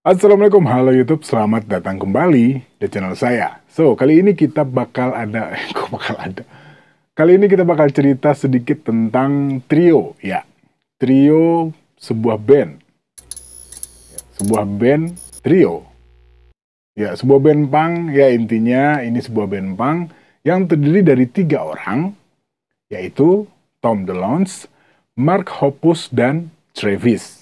Assalamualaikum, halo YouTube, selamat datang kembali di channel saya. Kali ini kita bakal ada, Kali ini kita bakal cerita sedikit tentang Trio, ya. Trio, sebuah band. Sebuah band Trio. Ya, sebuah band punk, ya intinya ini sebuah band punk yang terdiri dari 3 orang, yaitu Tom DeLonge, Mark Hoppus, dan Travis.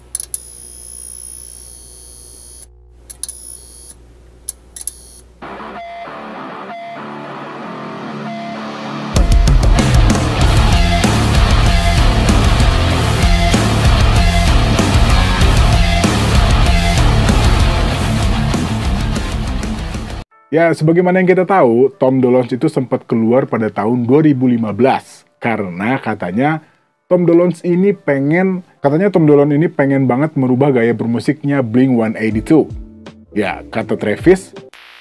Ya, sebagaimana yang kita tahu, Tom DeLonge itu sempat keluar pada tahun 2015 karena katanya Tom DeLonge ini pengen banget merubah gaya bermusiknya Blink-182. Ya, kata Travis,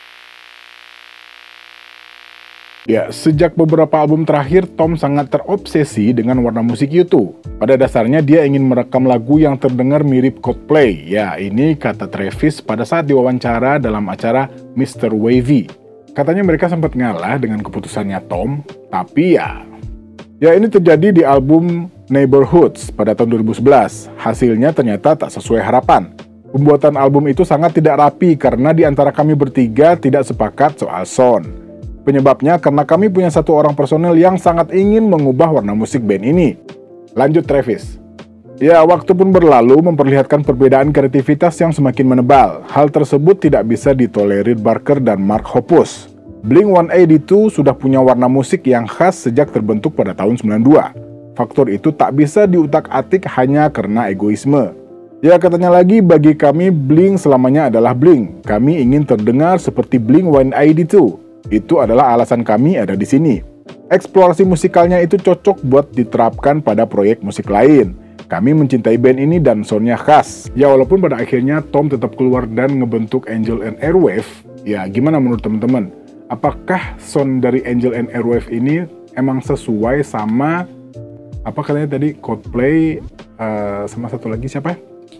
ya, sejak beberapa album terakhir, Tom sangat terobsesi dengan warna musik U2. Pada dasarnya dia ingin merekam lagu yang terdengar mirip Coldplay. Ya, ini kata Travis pada saat diwawancara dalam acara Mr. Wavy. Katanya mereka sempat ngalah dengan keputusannya Tom, tapi ya ini terjadi di album Neighborhoods pada tahun 2011. Hasilnya ternyata tak sesuai harapan. Pembuatan album itu sangat tidak rapi karena di antara kami bertiga tidak sepakat soal sound. Penyebabnya karena kami punya 1 orang personel yang sangat ingin mengubah warna musik band ini. Lanjut Travis. Ya, waktu pun berlalu memperlihatkan perbedaan kreativitas yang semakin menebal. Hal tersebut tidak bisa ditolerir Barker dan Mark Hoppus. Blink-182 sudah punya warna musik yang khas sejak terbentuk pada tahun 92. Faktor itu tak bisa diutak-atik hanya karena egoisme. Ya, katanya lagi, bagi kami Blink selamanya adalah Blink. Kami ingin terdengar seperti Blink-182. Itu adalah alasan kami ada di sini. Eksplorasi musikalnya itu cocok buat diterapkan pada proyek musik lain. Kami mencintai band ini dan soundnya khas. Ya, walaupun pada akhirnya Tom tetap keluar dan ngebentuk Angel and Airwave. Ya, gimana menurut teman-teman? Apakah sound dari Angel and Airwave ini emang sesuai sama apa katanya tadi Coldplay sama satu lagi siapa?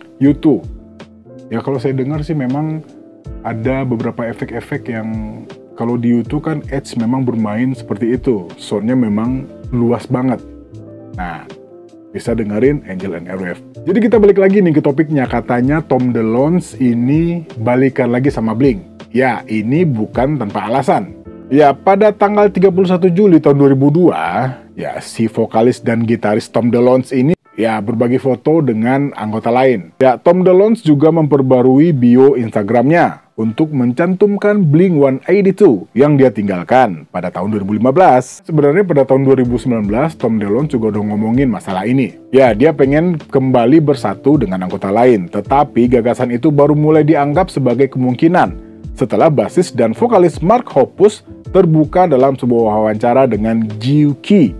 U2. Ya, kalau saya dengar sih memang ada beberapa efek-efek yang kalau di YouTube kan Edge memang bermain seperti itu. Soundnya memang luas banget. Nah, bisa dengerin Angel and Airwave. Jadi kita balik lagi nih ke topiknya. Katanya Tom DeLonge ini balikan lagi sama Blink. Ya, ini bukan tanpa alasan. Ya, pada tanggal 31 Juli tahun 2002, ya si vokalis dan gitaris Tom DeLonge ini berbagi foto dengan anggota lain. Ya, Tom DeLonge juga memperbarui bio Instagramnya untuk mencantumkan Blink-182 yang dia tinggalkan pada tahun 2015. Sebenarnya pada tahun 2019, Tom DeLonge juga udah ngomongin masalah ini. Ya, dia pengen kembali bersatu dengan anggota lain, tetapi gagasan itu baru mulai dianggap sebagai kemungkinan setelah basis dan vokalis Mark Hoppus terbuka dalam sebuah wawancara dengan Geki.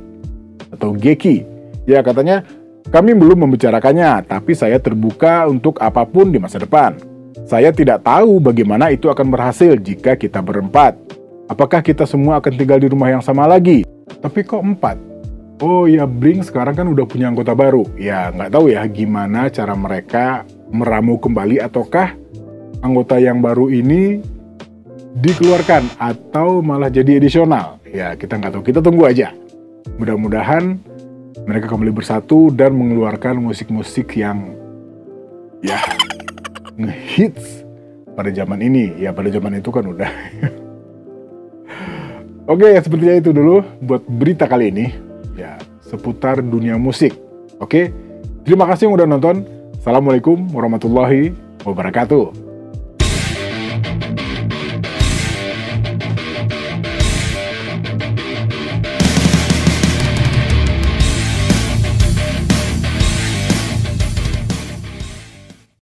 Ya, katanya, kami belum membicarakannya, tapi saya terbuka untuk apapun di masa depan. Saya tidak tahu bagaimana itu akan berhasil jika kita berempat. Apakah kita semua akan tinggal di rumah yang sama lagi? Tapi kok 4? Oh ya, Blink sekarang kan udah punya anggota baru. Ya, nggak tahu ya gimana cara mereka meramu kembali, ataukah anggota yang baru ini dikeluarkan atau malah jadi edisional. Ya, kita nggak tahu. Kita tunggu aja. Mudah-mudahan mereka kembali bersatu dan mengeluarkan musik-musik yang ngehits pada zaman ini. Ya, pada zaman itu kan udah. Oke, sepertinya itu dulu buat berita kali ini. Ya, seputar dunia musik. Oke, terima kasih yang udah nonton. Assalamualaikum warahmatullahi wabarakatuh.